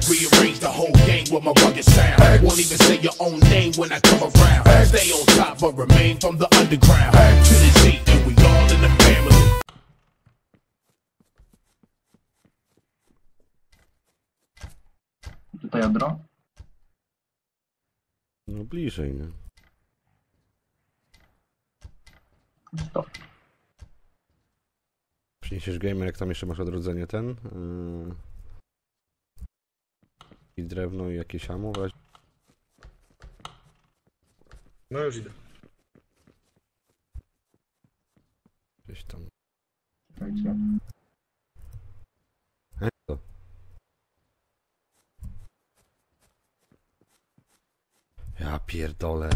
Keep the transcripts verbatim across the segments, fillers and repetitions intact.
Rearrange the whole game with my rugged sound. Won't even say your own name when I come around. Stay on top but remain from the underground. To the Z and we all in the family. Tutaj jądro? No bliżej, nie? Stop. Przyniesiesz gamer, jak tam jeszcze masz odrodzenie ten? Yy... I drewno i jakieś ammo w razie? No już idę. Gdzieś tam. Czekajcie. E, to. Ja pierdolę.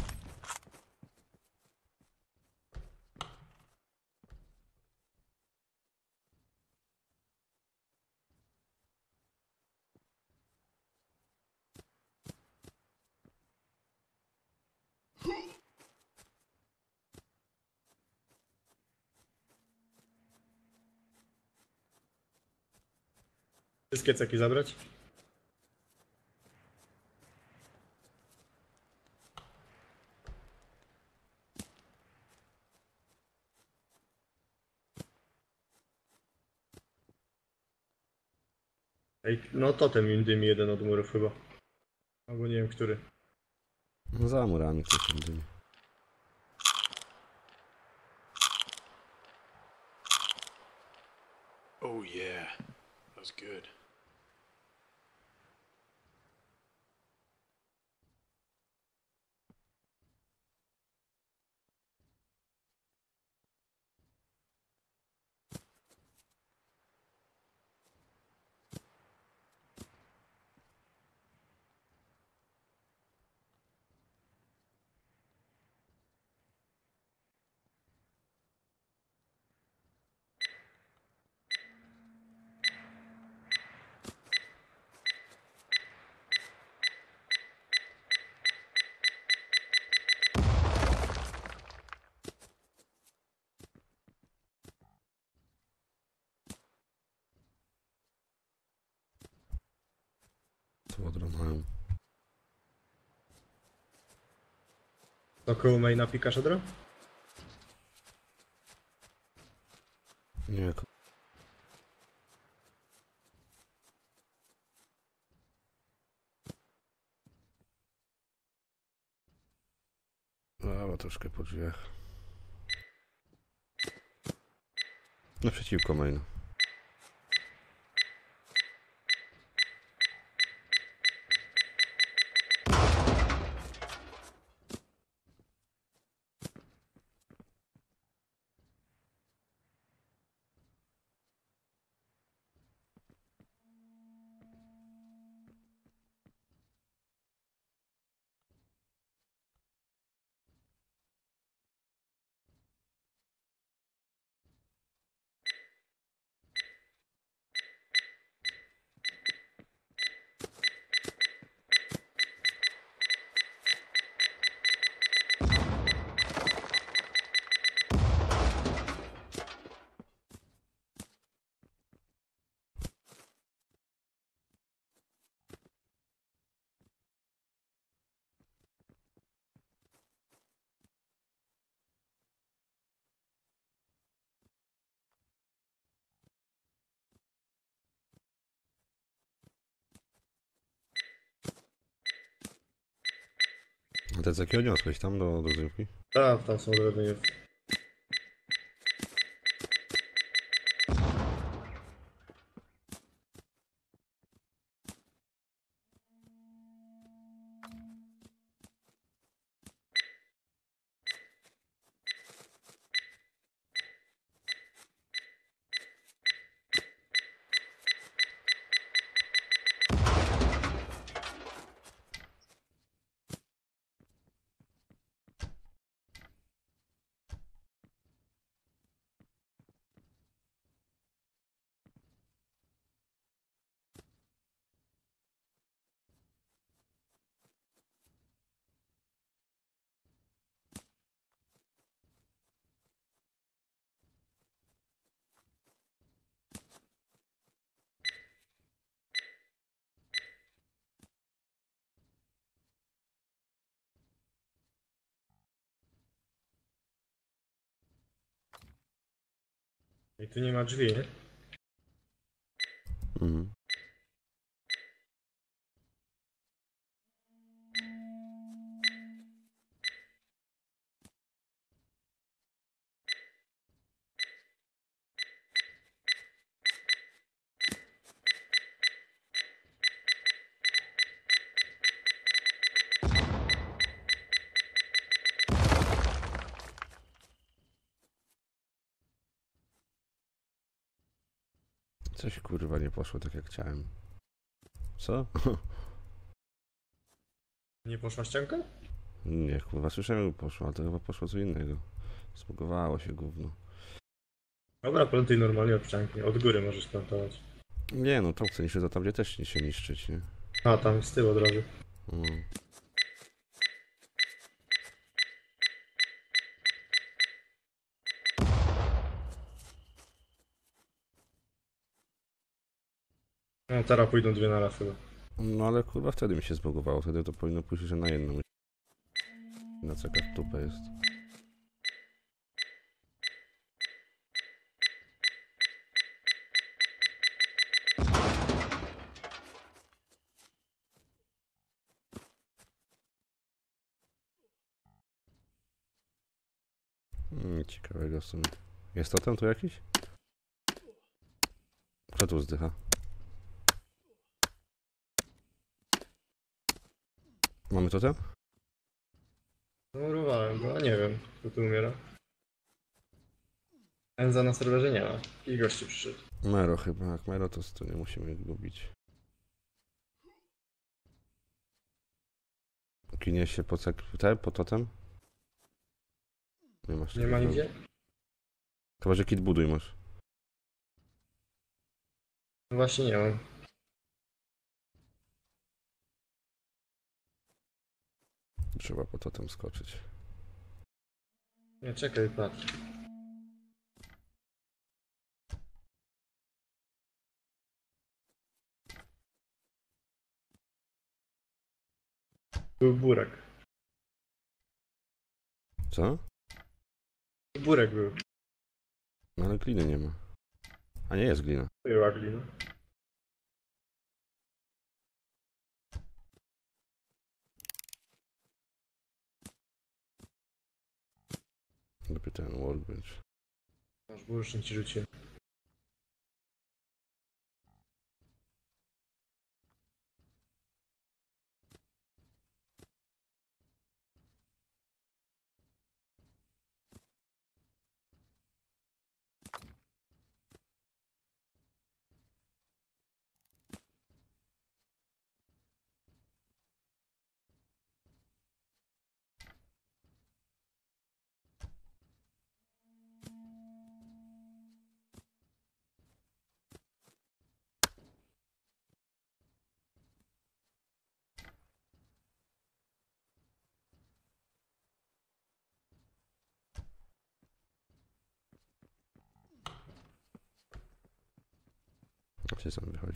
Wszystkie ceki zabrać? Ej, no totem im dymi jeden od murów chyba. Albo nie wiem który. No za murami ktoś tam dymi. Oh yeah, that was good. Co odromają? To koło maina pikasz odro? Nie, ko- Dobra, troszkę po drzwiach. Naprzeciwko maina. A te ceki odniosłeś tam do, do zrywki? Tak, tam są drewnie. I tu nie ma drzwi, nie? Mhm. Coś kurwa nie poszło tak jak chciałem. Co? Nie poszła ścianka? Nie, kurwa, słyszałem, że poszło, ale to chyba poszło co innego. Zbugowało się gówno. Dobra, plantuj normalnie od ścianki. Od góry możesz plantować. Nie, no to chce niszczyć, to tam gdzie też się niszczyć, nie? A, tam z tyłu od razu. No. No teraz pójdą dwie na raz chyba. No ale kurwa wtedy mi się zbugowało, wtedy to powinno pójść że na jedną. Na co jakaś tupa jest. Hmm, ciekawego w sumie. Jest totem tu jakiś? Kto tu zdycha? Mamy totem? Zamurowałem go, a nie wiem, kto tu umiera. Enza na serwerze nie ma. I gości przyszedł. Mero chyba, jak Mero to, to nie musimy go bić. Kinie się po cek... te, po totem? Nie masz Nie ma takiego. nigdzie? Chyba, że kit buduj masz. No właśnie nie mam. Trzeba po totem skoczyć. Nie, czekaj, patrz. Był burek. Co? Burek był. No ale gliny nie ma. A nie jest glina. Była glina. Dopiero ten workbench. Masz burszyn ci rzuciłem. Gdzie sam wychodzi?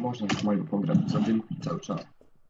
Można już mojego pograć za dzień cały czas.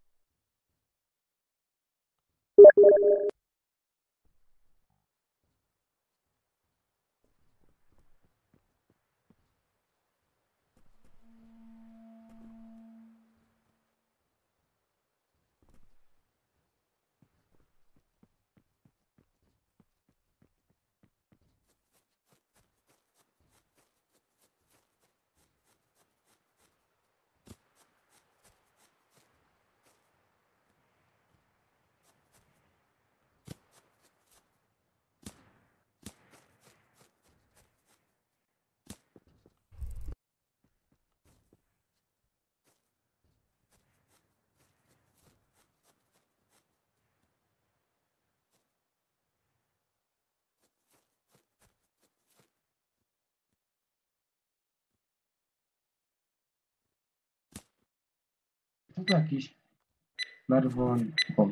To to jakiś Merwon. O.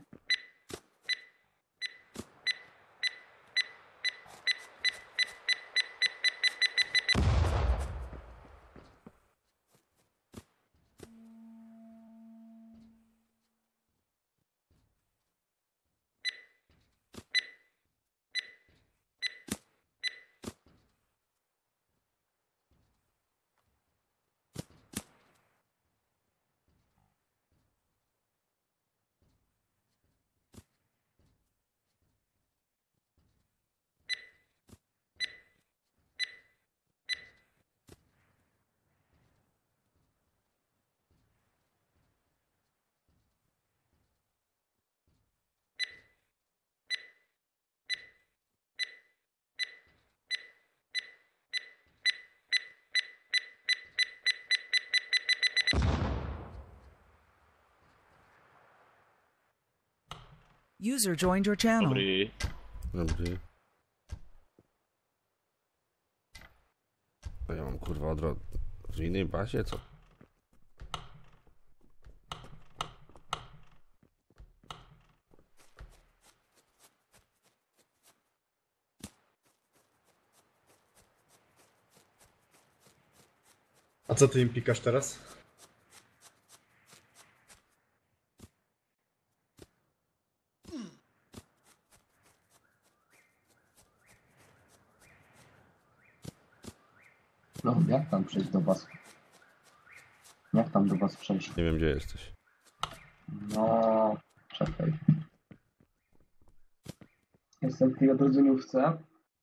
User joined your channel. Dobry. Dobry. No ja mam kurwa odwrot w innej bazie, co? A co ty im pikasz teraz? No, jak tam przejść do was? Jak tam do was przejść? Nie wiem gdzie jesteś. No, czekaj. Jestem w tej odrodzeniówce.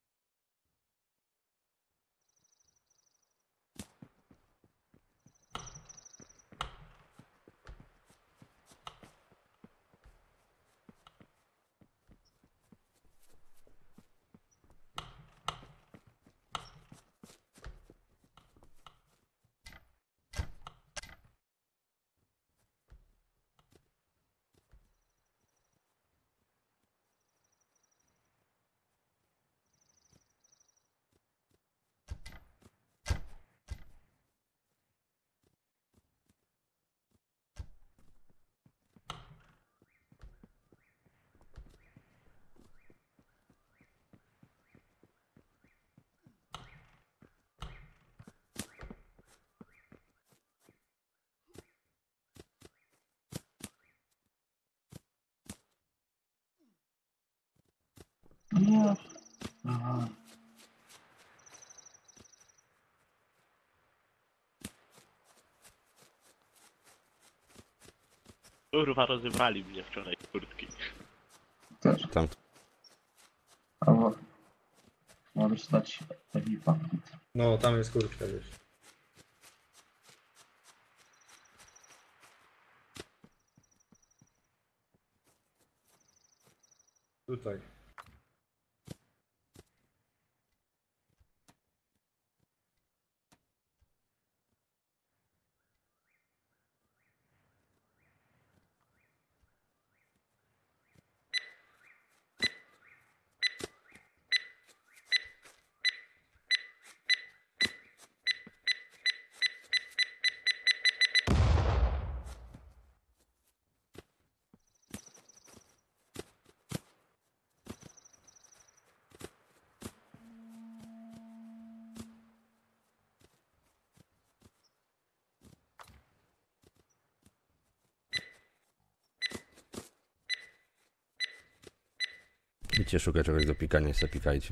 Nie. Aha. Kurwa, rozywali mnie wczoraj kurtki. Też. Tam. Albo możesz dać ewipa. No, tam jest kurtka gdzieś. Tutaj. Idźcie szukać czegoś do pikania i se pikajcie.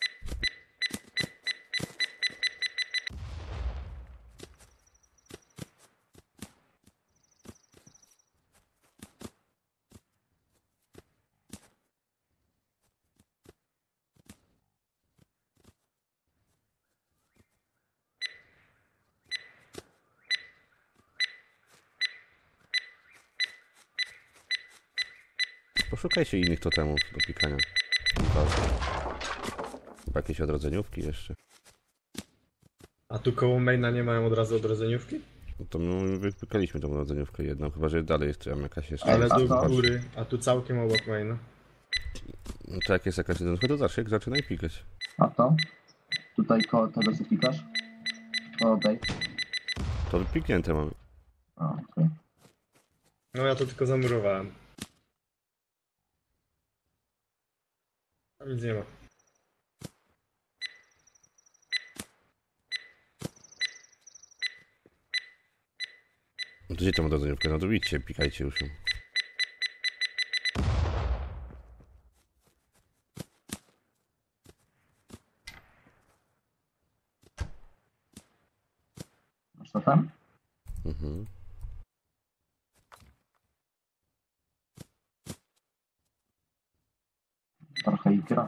Poszukajcie innych totemów do pikania. Chyba, chyba jakieś odrodzeniówki jeszcze. A tu koło maina nie mają od razu odrodzeniówki? No to my wypikaliśmy tą odrodzeniówkę jedną, chyba że dalej jest tam jakaś jeszcze. Ale a do to- góry, a tu całkiem obok maina. No to jak jest jakaś jedynka, to zawsze zaczynaj pikać. A to? Tutaj koło tego co pikasz? Koło tej? To piknięte mamy. A, okej. No ja to tylko zamurowałem. Tam nic nie ma. No to gdzie tą odrodzeniówkę? No to idźcie, pikajcie już ją. Masz to tam? Mhm. Trochę i gra.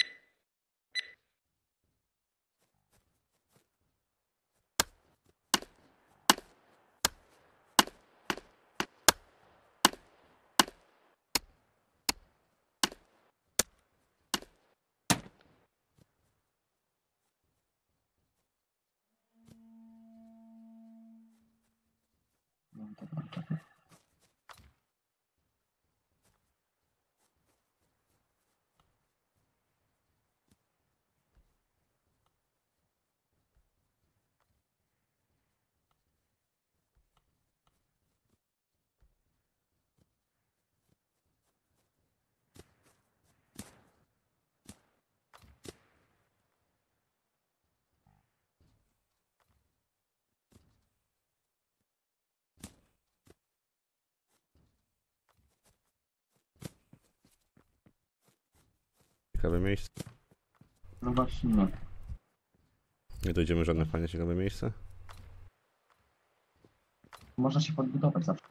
No, dobra, czekaj. Ciekawe miejsce. No właśnie nie. Nie dojdziemy żadne fajne, ciekawe miejsce. Można się podbudować zawsze.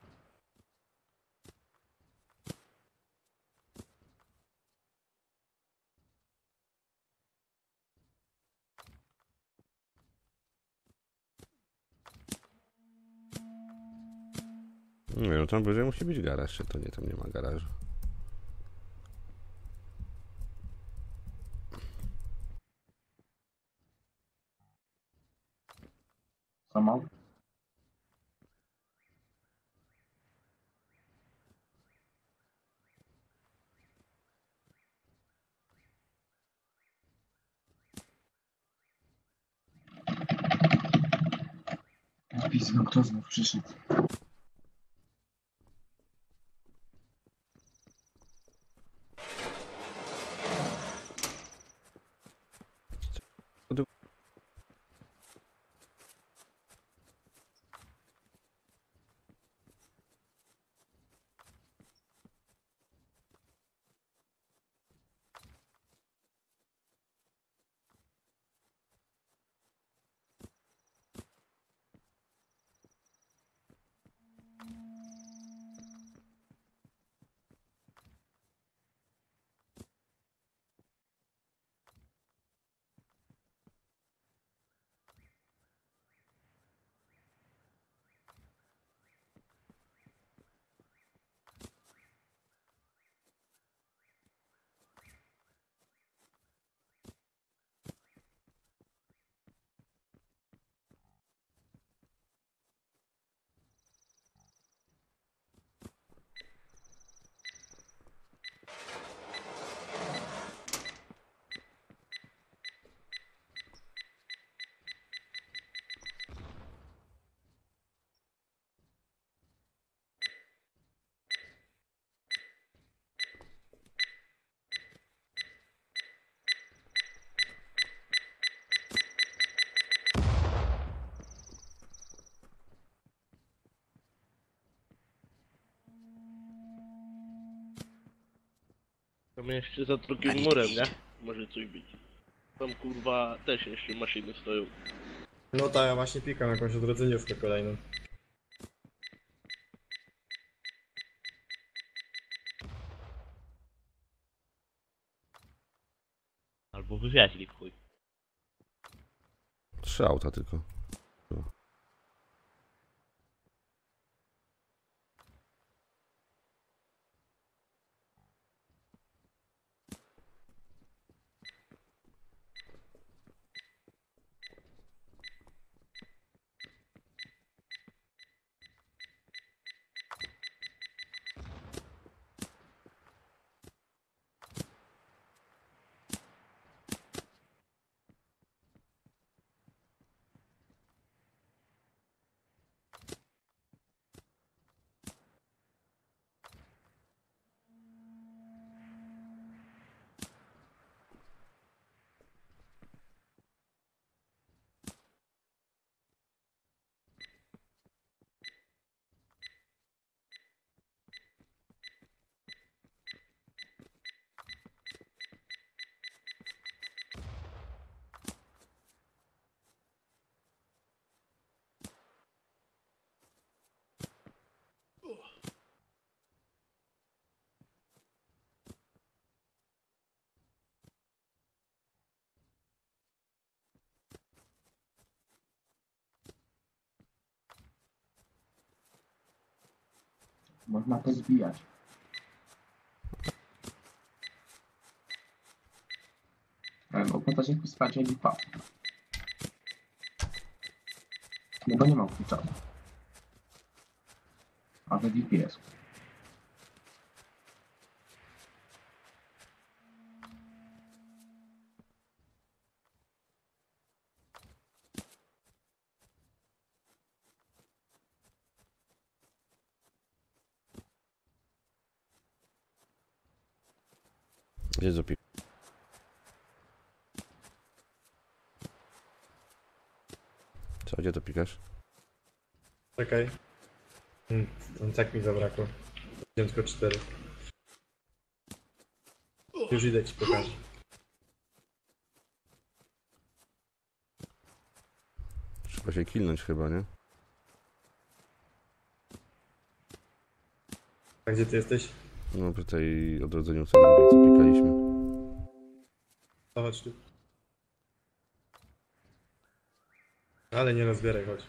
Nie no, tam bliżej musi być garaż, czy to nie, tam nie ma garażu. Samo? Pizno, kto znów przyszedł? Tam jeszcze za drugim murem, nie? Może coś być. Tam kurwa też jeszcze maszyny stoją. No tak, ja właśnie pikam jakąś odrodzeniówkę kolejną. Albo wywieźli w chuj. Trzy auta tylko. Można to zbijać. No po to, żeby spać jak lipa. No bo nie mam klucza. A to G P S. Gdzie jest opik? Co, gdzie to pikasz? Czekaj. Hmm, tam tak mi zabrakło. Wziąłem tylko cztery. Już idę ci pokażę. Trzeba się kilnąć chyba, nie? A gdzie ty jesteś? No przy tej odrodzeniu co drugiej, co pikaliśmy. To chodź tu. Ale nie rozbieraj, chodź.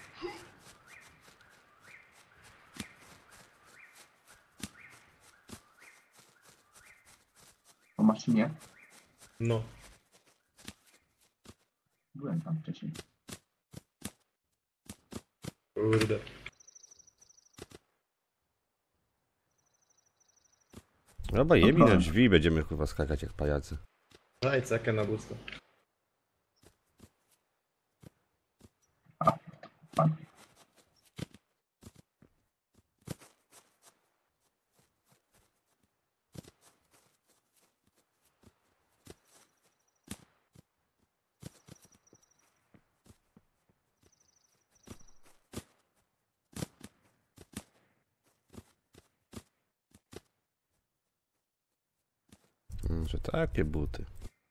Po maszynie No. byłem tam wcześniej. Kurde. Dobra, je mi Dobra. na drzwi, będziemy chyba skakać jak pajacy. Daj cekę na busta. Pan. Mm, Że takie buty.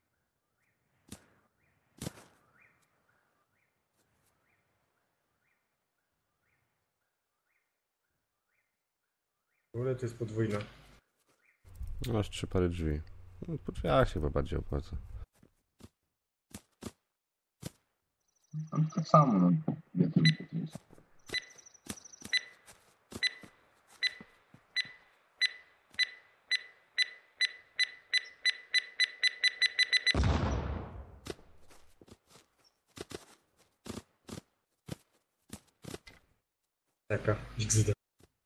Kurde, to jest podwójna. No, aż trzy pary drzwi. No, po drzwiach się chyba bardziej opłaca. No, tak samo, no. Wie tylko to jest. Taka. X D.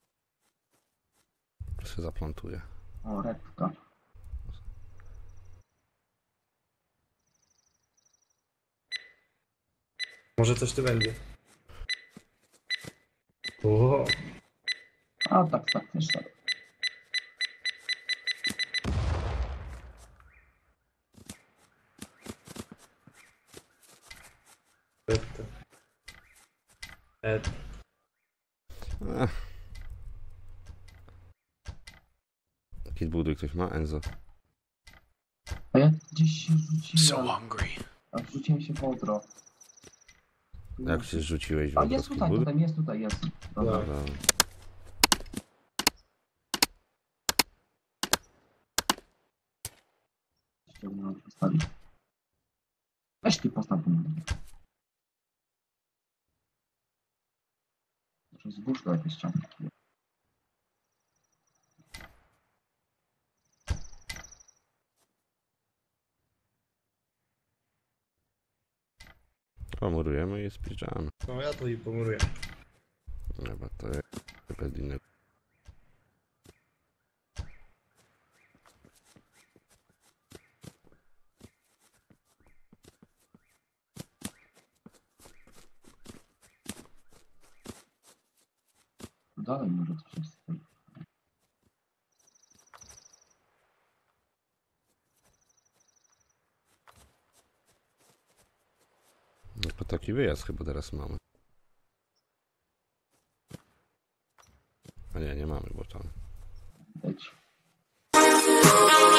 To się zaplantuje. O, redka. Może coś tu będzie. O, A tak, tak, też tak. to. E, Kit buduj ktoś ma? Enzo. Gdzieś się So rzuciłem. hungry. A wrzuciłem się w wodro. Jak się rzuciłeś w A jest wątrowski tutaj, but? tutaj, jest tutaj, jest. Dobra. Tak. Dobra. Ściągnąłem, postawić. Weź ty postaw. Muszę zbóż to jakieś ściągnąć. Pomurujemy i zbliżamy. No ja to i pomuruję. Chyba to jest bez innego. Dalej może coś jest tutaj. No to taki wyjazd chyba teraz mamy. A nie, nie mamy, bo tam... Leć.